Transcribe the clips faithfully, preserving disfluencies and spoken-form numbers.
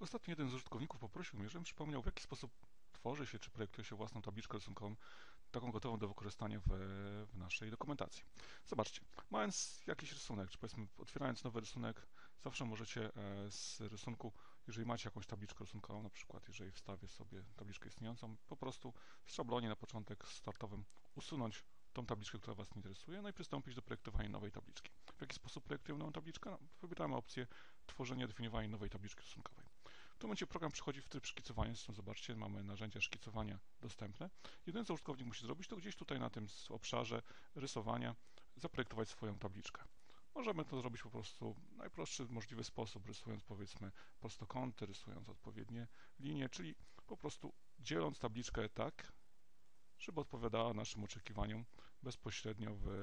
Ostatnio jeden z użytkowników poprosił mnie, żebym przypomniał, w jaki sposób tworzy się czy projektuje się własną tabliczkę rysunkową, taką gotową do wykorzystania w, w naszej dokumentacji. Zobaczcie, mając jakiś rysunek, czy powiedzmy otwierając nowy rysunek, zawsze możecie e, z rysunku, jeżeli macie jakąś tabliczkę rysunkową, na przykład jeżeli wstawię sobie tabliczkę istniejącą, po prostu w szablonie na początek startowym usunąć tą tabliczkę, która Was interesuje, no i przystąpić do projektowania nowej tabliczki. W jaki sposób projektujemy nową tabliczkę? No, wybieramy opcję tworzenie, definiowanie nowej tabliczki rysunkowej. W tym momencie program przechodzi w tryb szkicowania, zresztą zobaczcie, mamy narzędzia szkicowania dostępne. Jedyne, co użytkownik musi zrobić, to gdzieś tutaj na tym obszarze rysowania zaprojektować swoją tabliczkę. Możemy to zrobić po prostu w najprostszy możliwy sposób, rysując powiedzmy prostokąty, rysując odpowiednie linie, czyli po prostu dzieląc tabliczkę tak, żeby odpowiadała naszym oczekiwaniom bezpośrednio w,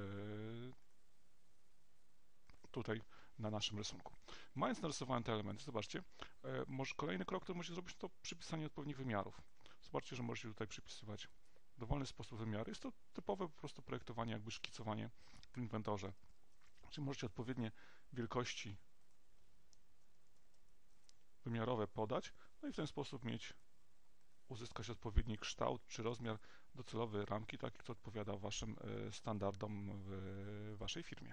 tutaj na naszym rysunku. Mając narysowane te elementy, zobaczcie, e, może kolejny krok, który musicie zrobić, to przypisanie odpowiednich wymiarów. Zobaczcie, że możecie tutaj przypisywać w dowolny sposób wymiary. Jest to typowe po prostu projektowanie, jakby szkicowanie w inwentorze. Czyli możecie odpowiednie wielkości wymiarowe podać, no i w ten sposób mieć, uzyskać odpowiedni kształt czy rozmiar docelowy ramki, taki, który odpowiada Waszym standardom w Waszej firmie.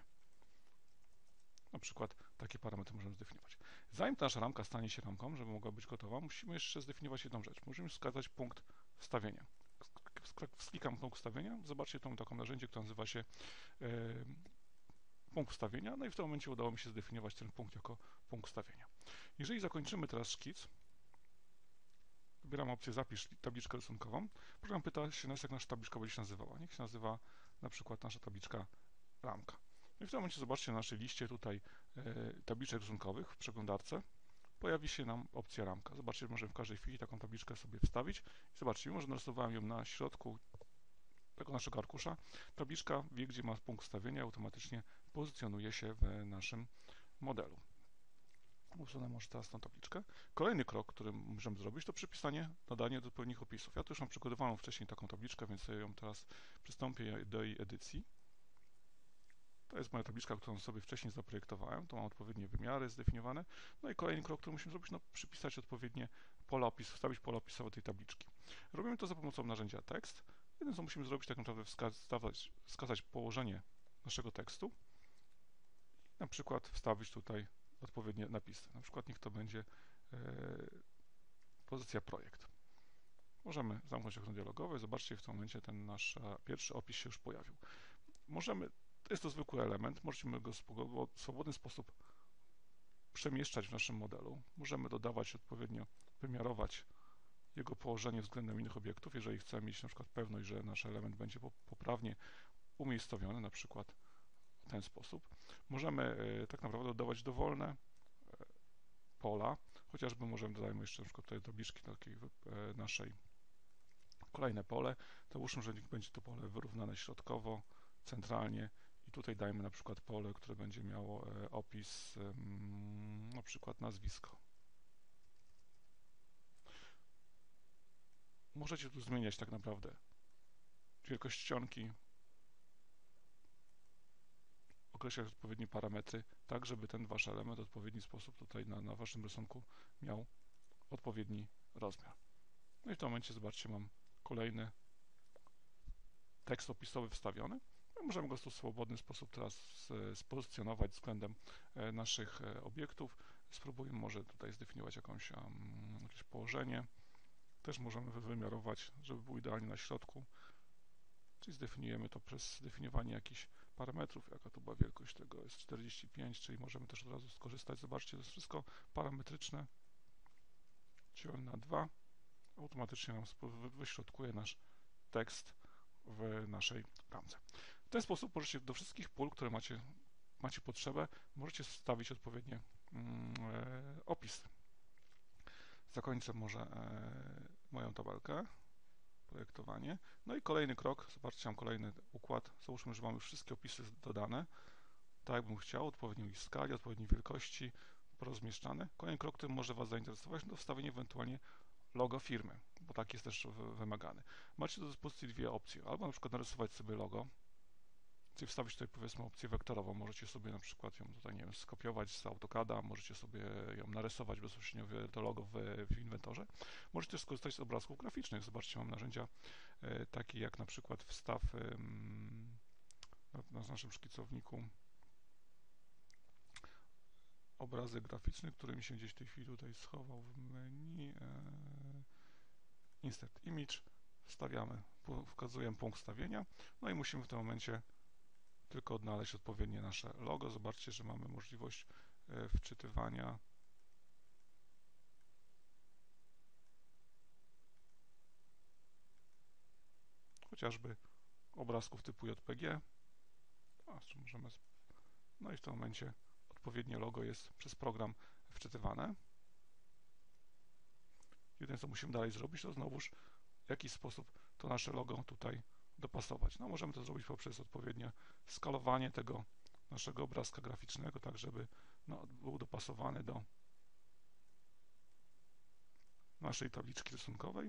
Na przykład takie parametry możemy zdefiniować. Zanim ta nasza ramka stanie się ramką, żeby mogła być gotowa, musimy jeszcze zdefiniować jedną rzecz. Musimy wskazać punkt wstawienia. Klikam punkt wstawienia, zobaczcie tą taką narzędzie, które nazywa się e, punkt wstawienia, no i w tym momencie udało mi się zdefiniować ten punkt jako punkt wstawienia. Jeżeli zakończymy teraz szkic, wybieram opcję zapisz tabliczkę rysunkową, program pyta się nas, jak nasza tabliczka będzie się nazywała. Niech się nazywa na przykład nasza tabliczka ramka. No i w tym momencie zobaczcie na naszej liście tutaj e, tabliczek rysunkowych w przeglądarce. Pojawi się nam opcja ramka. Zobaczcie, możemy w każdej chwili taką tabliczkę sobie wstawić. I zobaczcie, mimo że narysowałem ją na środku tego naszego arkusza, tabliczka wie, gdzie ma punkt wstawienia i automatycznie pozycjonuje się w naszym modelu. Usunę może teraz tą tabliczkę. Kolejny krok, który możemy zrobić, to przypisanie, nadanie odpowiednich opisów. Ja tu już mam przygotowaną wcześniej taką tabliczkę, więc ją teraz przystąpię do jej edycji. To jest moja tabliczka, którą sobie wcześniej zaprojektowałem. Tu mam odpowiednie wymiary zdefiniowane. No i kolejny krok, który musimy zrobić, no przypisać odpowiednie pola opisu, wstawić pola opisowe tej tabliczki. Robimy to za pomocą narzędzia tekst. Jedyne, co musimy zrobić, tak naprawdę wskazać, wskazać położenie naszego tekstu. Na przykład wstawić tutaj odpowiednie napisy. Na przykład niech to będzie e, pozycja projekt. Możemy zamknąć okno dialogowe. Zobaczcie, w tym momencie ten nasz pierwszy opis się już pojawił. Możemy Jest to zwykły element, możemy go w swobodny sposób przemieszczać w naszym modelu. Możemy dodawać odpowiednio, wymiarować jego położenie względem innych obiektów, jeżeli chcemy mieć na przykład pewność, że nasz element będzie poprawnie umiejscowiony, na przykład w ten sposób. Możemy tak naprawdę dodawać dowolne pola, chociażby możemy dodajmy jeszcze na przykład tutaj tabliczki takiej naszej kolejne pole. Załóżmy, że będzie to pole wyrównane środkowo, centralnie i tutaj dajmy na przykład pole, które będzie miało opis, na przykład nazwisko. Możecie tu zmieniać tak naprawdę wielkość czcionki, określać odpowiednie parametry, tak żeby ten wasz element w odpowiedni sposób tutaj na, na waszym rysunku miał odpowiedni rozmiar. No i w tym momencie zobaczcie, mam kolejny tekst opisowy wstawiony. Możemy go w swobodny sposób teraz spozycjonować względem naszych obiektów. Spróbujmy może tutaj zdefiniować jakąś, jakieś położenie. Też możemy wymiarować, żeby był idealnie na środku. Czyli zdefiniujemy to przez zdefiniowanie jakichś parametrów. Jaka to była wielkość tego? Jest czterdzieści pięć, czyli możemy też od razu skorzystać. Zobaczcie, to jest wszystko parametryczne. Dzielone na dwa. Automatycznie nam wyśrodkuje nasz tekst w naszej ramce. W ten sposób możecie do wszystkich pól, które macie, macie potrzebę, możecie wstawić odpowiednie mm, e, opisy. Zakończę może e, moją tabelkę, projektowanie. No i kolejny krok, zobaczcie, mam kolejny układ. Załóżmy, że mam już wszystkie opisy dodane, tak jakbym chciał, odpowiedniej skali, odpowiedniej wielkości, porozmieszczane. Kolejny krok, który może Was zainteresować, to wstawienie ewentualnie logo firmy, bo tak jest też wymagany. Macie do dyspozycji dwie opcje. Albo na przykład narysować sobie logo, Czyli wstawić tutaj powiedzmy opcję wektorową. Możecie sobie na przykład ją tutaj, nie wiem, skopiować z AutoCADa, możecie sobie ją narysować bezpośrednio w to logo w, w inwentorze. Możecie też skorzystać z obrazków graficznych. Zobaczcie, mam narzędzia e, takie jak na przykład wstaw e, na, na naszym szkicowniku obrazek graficzny, który mi się gdzieś w tej chwili tutaj schował w menu. E, Insert Image. Wstawiamy, wskazujemy punkt wstawienia. No i musimy w tym momencie tylko odnaleźć odpowiednie nasze logo. Zobaczcie, że mamy możliwość wczytywania chociażby obrazków typu J P G. Możemy, no i w tym momencie odpowiednie logo jest przez program wczytywane. Jedyne, co musimy dalej zrobić, to znowuż w jakiś sposób to nasze logo tutaj dopasować. No, możemy to zrobić poprzez odpowiednie skalowanie tego naszego obrazka graficznego, tak żeby no, był dopasowany do naszej tabliczki rysunkowej.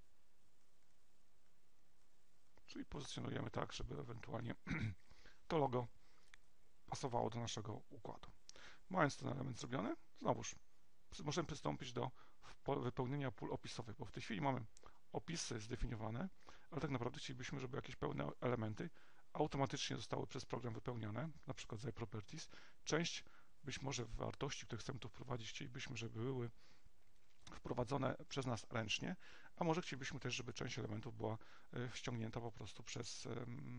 Czyli pozycjonujemy tak, żeby ewentualnie to logo pasowało do naszego układu. Mając ten element zrobiony, znowuż możemy przystąpić do wypełnienia pól opisowych, bo w tej chwili mamy opisy zdefiniowane, ale tak naprawdę chcielibyśmy, żeby jakieś pełne elementy automatycznie zostały przez program wypełnione, na przykład z iProperties. Część być może wartości, które chcemy tu wprowadzić, chcielibyśmy, żeby były wprowadzone przez nas ręcznie, a może chcielibyśmy też, żeby część elementów była ściągnięta po prostu przez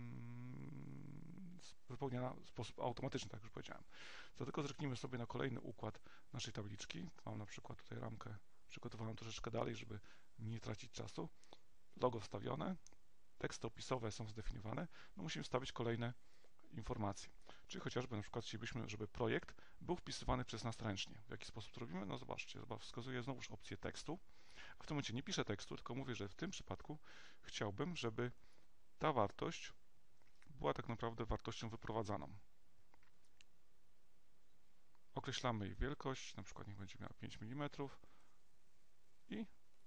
wypełniona w sposób automatyczny, tak jak już powiedziałem. Dlatego zerknijmy sobie na kolejny układ naszej tabliczki. Mam na przykład tutaj ramkę przygotowaną troszeczkę dalej, żeby nie tracić czasu. Logo wstawione, teksty opisowe są zdefiniowane, no musimy wstawić kolejne informacje. Czyli chociażby na przykład chcielibyśmy, żeby projekt był wpisywany przez nas ręcznie. W jaki sposób to robimy? No zobaczcie, wskazuję znowuż opcję tekstu. A w tym momencie nie piszę tekstu, tylko mówię, że w tym przypadku chciałbym, żeby ta wartość była tak naprawdę wartością wyprowadzaną. Określamy jej wielkość, na przykład niech będzie miała pięć milimetrów i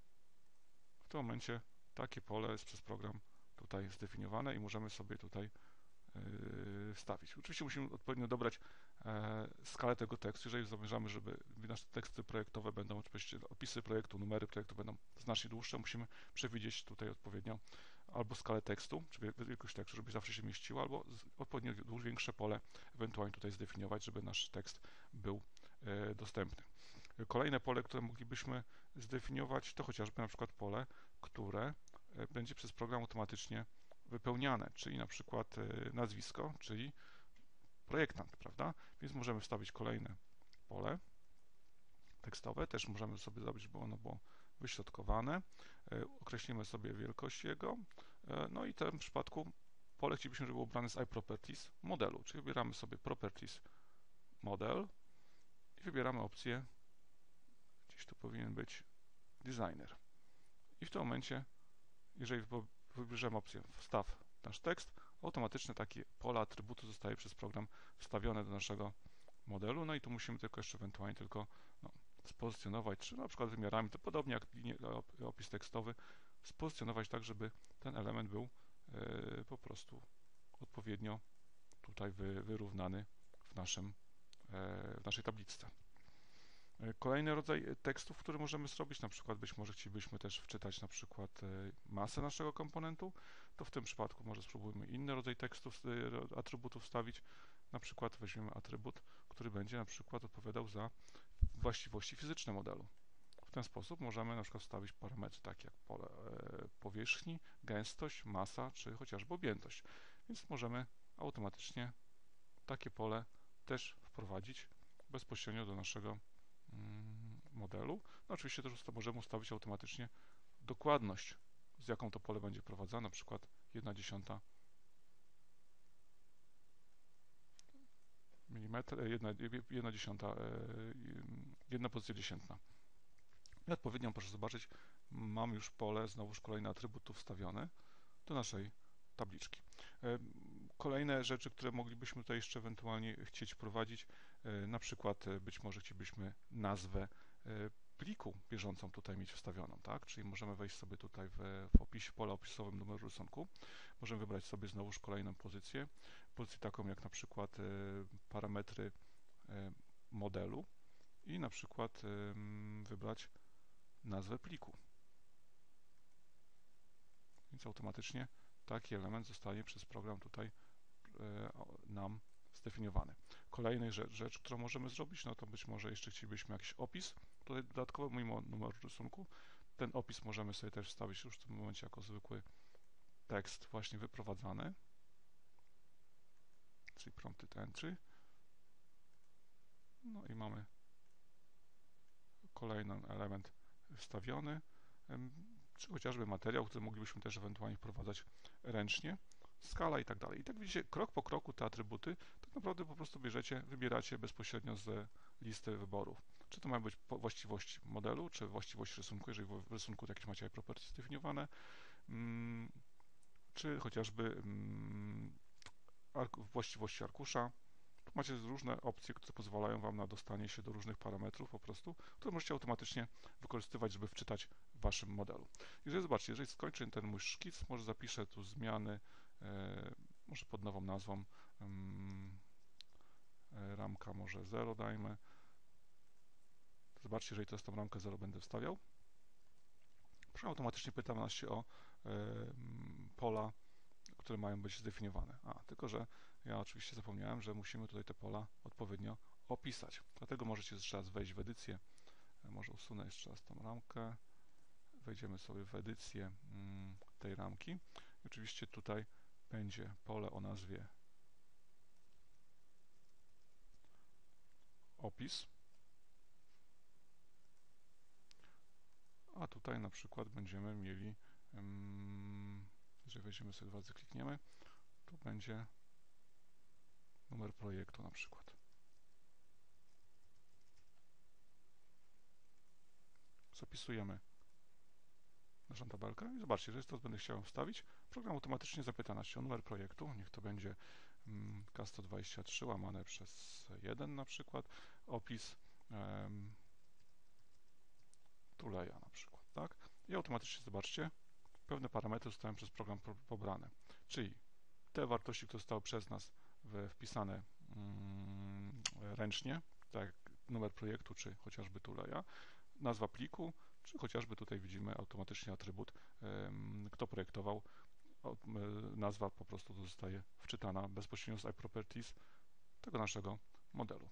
w tym momencie takie pole jest przez program tutaj zdefiniowane i możemy sobie tutaj yy, wstawić. Oczywiście musimy odpowiednio dobrać e, skalę tego tekstu. Jeżeli zamierzamy, żeby nasze teksty projektowe będą, oczywiście opisy projektu, numery projektu będą znacznie dłuższe, musimy przewidzieć tutaj odpowiednio albo skalę tekstu, czy wielkość tekstu, żeby zawsze się mieściło, albo odpowiednio dużo większe pole ewentualnie tutaj zdefiniować, żeby nasz tekst był e, dostępny. Kolejne pole, które moglibyśmy zdefiniować, to chociażby na przykład pole, które będzie przez program automatycznie wypełniane, czyli na przykład nazwisko, czyli projektant, prawda? Więc możemy wstawić kolejne pole tekstowe, też możemy sobie zrobić, żeby ono było wyśrodkowane. Określimy sobie wielkość jego, no i w tym przypadku pole chcielibyśmy, żeby było ubrane z iProperties modelu, czyli wybieramy sobie Properties Model i wybieramy opcję, gdzieś tu powinien być Designer. I w tym momencie, jeżeli wybierzemy opcję wstaw nasz tekst, automatycznie takie pole atrybutu zostaje przez program wstawione do naszego modelu, no i tu musimy tylko jeszcze ewentualnie tylko no, spozycjonować, czy na przykład wymiarami, to podobnie jak linie, opis tekstowy, spozycjonować tak, żeby ten element był yy, po prostu odpowiednio tutaj wy, wyrównany w, naszym, yy, w naszej tabliczce. Kolejny rodzaj tekstów, który możemy zrobić, na przykład być może chcielibyśmy też wczytać na przykład masę naszego komponentu, to w tym przypadku może spróbujmy inny rodzaj tekstów, atrybutów wstawić, na przykład weźmiemy atrybut, który będzie na przykład odpowiadał za właściwości fizyczne modelu. W ten sposób możemy na przykład wstawić parametry takie jak pole powierzchni, gęstość, masa, czy chociażby objętość. Więc możemy automatycznie takie pole też wprowadzić bezpośrednio do naszego modelu. No oczywiście też możemy ustawić automatycznie dokładność, z jaką to pole będzie prowadzone, na przykład jedna dziesiąta milimetra, jedna dziesiąta, jedna pozycja dziesiętna. I odpowiednio, proszę zobaczyć, mam już pole, znowuż kolejny atrybut tu wstawiony do naszej tabliczki. Kolejne rzeczy, które moglibyśmy tutaj jeszcze ewentualnie chcieć wprowadzić, na przykład być może chcielibyśmy nazwę pliku bieżącą tutaj mieć wstawioną, tak? Czyli możemy wejść sobie tutaj w, w opisie, pole opisowym numeru rysunku. Możemy wybrać sobie znowuż kolejną pozycję, pozycję taką jak na przykład y, parametry y, modelu i na przykład y, wybrać nazwę pliku. Więc automatycznie taki element zostanie przez program tutaj y, nam zdefiniowany. Kolejna rzecz, rzecz, którą możemy zrobić, no to być może jeszcze chcielibyśmy jakiś opis, tutaj dodatkowo mimo numeru rysunku. Ten opis możemy sobie też wstawić już w tym momencie jako zwykły tekst właśnie wyprowadzany, czyli prompted entry. No i mamy kolejny element wstawiony, czy chociażby materiał, który moglibyśmy też ewentualnie wprowadzać ręcznie, skala i tak dalej. I tak widzicie, krok po kroku te atrybuty tak naprawdę po prostu bierzecie, wybieracie bezpośrednio z listy wyborów. Czy to mają być właściwości modelu, czy właściwości rysunku, jeżeli w rysunku jakieś macie properties zdefiniowane, czy chociażby właściwości arkusza. Tu macie różne opcje, które pozwalają Wam na dostanie się do różnych parametrów po prostu, które możecie automatycznie wykorzystywać, żeby wczytać w Waszym modelu. Jeżeli zobaczcie, jeżeli skończę ten mój szkic, może zapiszę tu zmiany, e, może pod nową nazwą e, ramka może zero dajmy. Zobaczcie, jeżeli teraz tą ramkę zero będę wstawiał, automatycznie pyta nas się o e, pola, które mają być zdefiniowane. A, tylko że ja oczywiście zapomniałem, że musimy tutaj te pola odpowiednio opisać. Dlatego możecie jeszcze raz wejść w edycję. Może usunę jeszcze raz tą ramkę. Wejdziemy sobie w edycję tej ramki. I oczywiście tutaj będzie pole o nazwie opis. A tutaj na przykład będziemy mieli, jeżeli wejdziemy sobie dwa razy, klikniemy, tu będzie numer projektu na przykład. Zapisujemy naszą tabelkę i zobaczcie, że teraz będę chciał wstawić. Program automatycznie zapyta nas się o numer projektu. Niech to będzie K sto dwadzieścia trzy łamane przez jeden na przykład. Opis um, tuleja na przykład, tak? I automatycznie zobaczcie, pewne parametry zostały przez program pobrane. Czyli te wartości, które zostały przez nas wpisane um, ręcznie, tak jak numer projektu, czy chociażby tuleja, nazwa pliku, czy chociażby tutaj widzimy automatycznie atrybut, kto projektował, nazwa po prostu zostaje wczytana bezpośrednio z iProperties tego naszego modelu.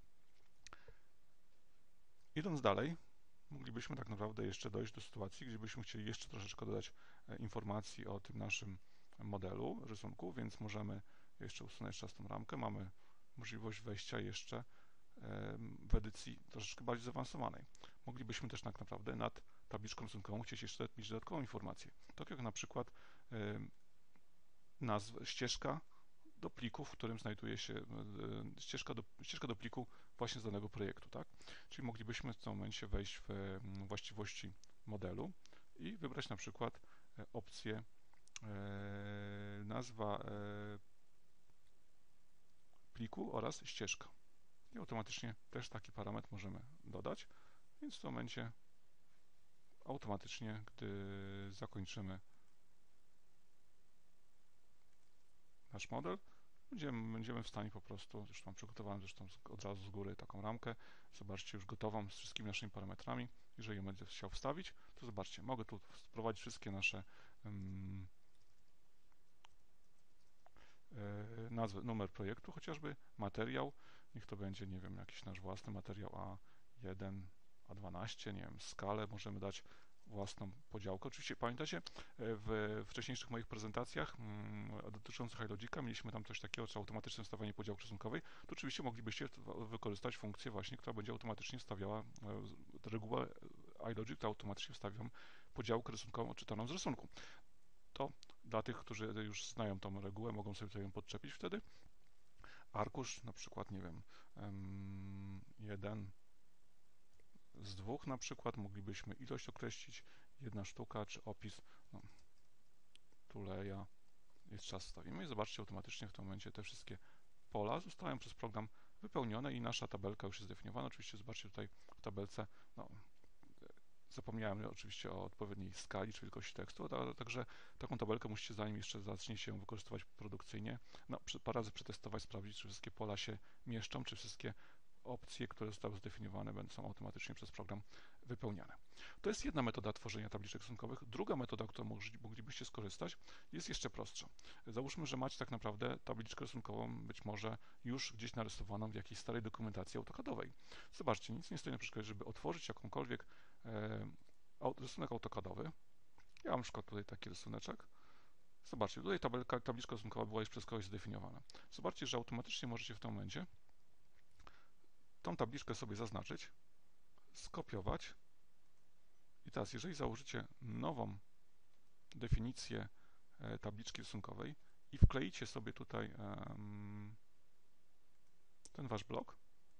Idąc dalej, moglibyśmy tak naprawdę jeszcze dojść do sytuacji, gdzie byśmy chcieli jeszcze troszeczkę dodać informacji o tym naszym modelu, rysunku, więc możemy jeszcze usunąć jeszcze raz tą ramkę. Mamy możliwość wejścia jeszcze w edycji troszeczkę bardziej zaawansowanej. Moglibyśmy też tak naprawdę nad tabliczką rysunkową chcieć jeszcze mieć dodatkową informację. Tak jak na przykład nazwa, ścieżka do pliku, w którym znajduje się ścieżka do, ścieżka do pliku właśnie z danego projektu, tak? Czyli moglibyśmy w tym momencie wejść w właściwości modelu i wybrać na przykład opcję nazwa pliku oraz ścieżka. I automatycznie też taki parametr możemy dodać, więc w tym momencie automatycznie, gdy zakończymy nasz model, będziemy, będziemy w stanie po prostu, już mam przygotowaną zresztą od razu z góry taką ramkę, zobaczcie już gotową z wszystkimi naszymi parametrami. Jeżeli ją będę chciał wstawić, to zobaczcie, mogę tu wprowadzić wszystkie nasze um, nazwy, numer projektu, chociażby materiał, niech to będzie, nie wiem, jakiś nasz własny materiał A jeden, A dwanaście, nie wiem, skalę możemy dać własną podziałkę. Oczywiście pamiętacie, w wcześniejszych moich prezentacjach mm, dotyczących iLogica mieliśmy tam coś takiego, co automatyczne wstawianie podziałki rysunkowej. To oczywiście moglibyście wykorzystać funkcję właśnie, która będzie automatycznie wstawiała regułę iLogic, która automatycznie wstawia podziałkę rysunkową odczytaną z rysunku. To dla tych, którzy już znają tą regułę, mogą sobie tutaj ją podczepić wtedy. Arkusz, na przykład, nie wiem, jeden z dwóch na przykład, moglibyśmy ilość określić, jedna sztuka, czy opis, no, tuleja, jest czas wstawimy i zobaczcie, automatycznie w tym momencie te wszystkie pola zostają przez program wypełnione i nasza tabelka już jest zdefiniowana. Oczywiście zobaczcie tutaj w tabelce, no, Zapomniałem oczywiście o odpowiedniej skali czy wielkości tekstu, a także taką tabelkę musicie, zanim jeszcze zaczniecie ją wykorzystywać produkcyjnie, no, parę razy przetestować, sprawdzić, czy wszystkie pola się mieszczą, czy wszystkie opcje, które zostały zdefiniowane, będą automatycznie przez program wypełniane. To jest jedna metoda tworzenia tabliczek rysunkowych. Druga metoda, którą moglibyście skorzystać, jest jeszcze prostsza. Załóżmy, że macie tak naprawdę tabliczkę rysunkową być może już gdzieś narysowaną w jakiejś starej dokumentacji AutoCADowej. Zobaczcie, nic nie stoi na przeszkodzie, żeby otworzyć jakąkolwiek e, rysunek AutoCADowy. Ja mam na przykład tutaj taki rysuneczek. Zobaczcie, tutaj tabelka, tabliczka rysunkowa była już przez kogoś zdefiniowana. Zobaczcie, że automatycznie możecie w tym momencie tą tabliczkę sobie zaznaczyć, skopiować i teraz, jeżeli założycie nową definicję tabliczki rysunkowej i wkleicie sobie tutaj um, ten wasz blok,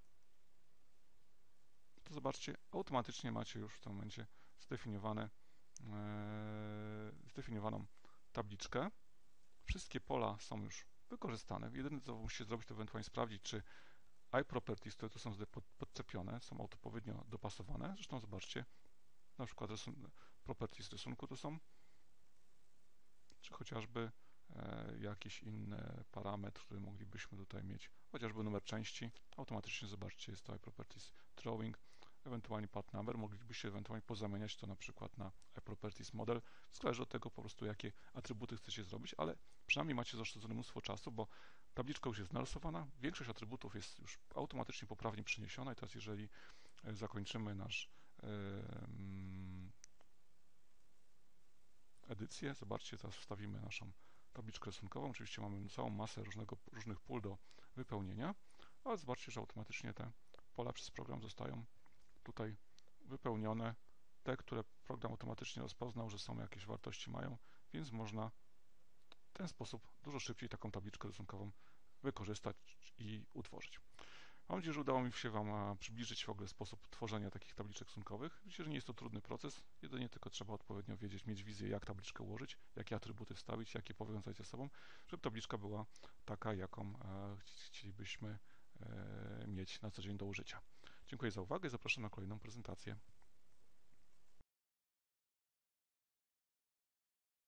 to zobaczcie, automatycznie macie już w tym momencie zdefiniowane, e, zdefiniowaną tabliczkę. Wszystkie pola są już wykorzystane. Jedyne, co musicie zrobić, to ewentualnie sprawdzić, czy iProperties, które tu są podczepione, są odpowiednio dopasowane. Zresztą zobaczcie, na przykład rysun properties rysunku tu są, czy chociażby e, jakiś inny parametr, który moglibyśmy tutaj mieć, chociażby numer części. Automatycznie zobaczcie, jest to iProperties Drawing, ewentualnie part number. Moglibyście ewentualnie pozamieniać to na przykład na iProperties Model. Zależy od tego po prostu, jakie atrybuty chcecie zrobić, ale przynajmniej macie zaoszczędzone mnóstwo czasu, bo tabliczka już jest narysowana, większość atrybutów jest już automatycznie poprawnie przeniesiona i teraz jeżeli zakończymy nasz yy, edycję, zobaczcie, teraz wstawimy naszą tabliczkę rysunkową. Oczywiście mamy całą masę różnego, różnych pól do wypełnienia, ale zobaczcie, że automatycznie te pola przez program zostają tutaj wypełnione. Te, które program automatycznie rozpoznał, że są jakieś wartości mają, więc można w ten sposób dużo szybciej taką tabliczkę rysunkową wykorzystać i utworzyć. Mam nadzieję, że udało mi się Wam przybliżyć w ogóle sposób tworzenia takich tabliczek rysunkowych. Myślę, że nie jest to trudny proces, jedynie tylko trzeba odpowiednio wiedzieć, mieć wizję, jak tabliczkę ułożyć, jakie atrybuty wstawić, jakie powiązać ze sobą, żeby tabliczka była taka, jaką chcielibyśmy mieć na co dzień do użycia. Dziękuję za uwagę i zapraszam na kolejną prezentację.